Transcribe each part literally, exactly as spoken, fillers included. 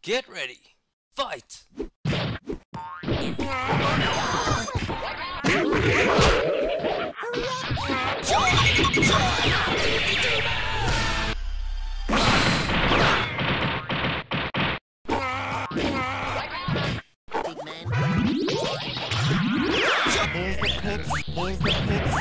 Get ready. Fight! Here's the pitch, here's the pitch.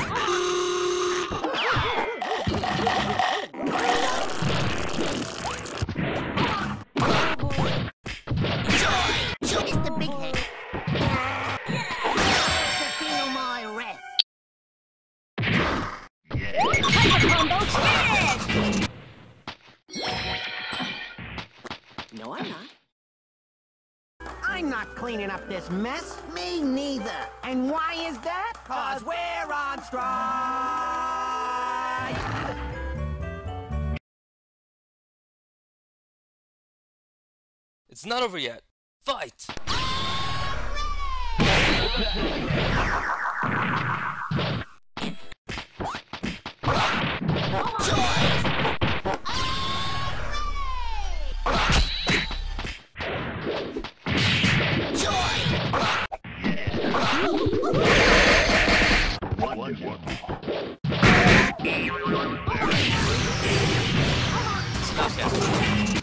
It's the big head. To feel my wrath. Combo smash! No, I'm not. I'm not cleaning up this mess. Me neither. And why is that? Cause we're on strike. It's not over yet. Fight! Okay.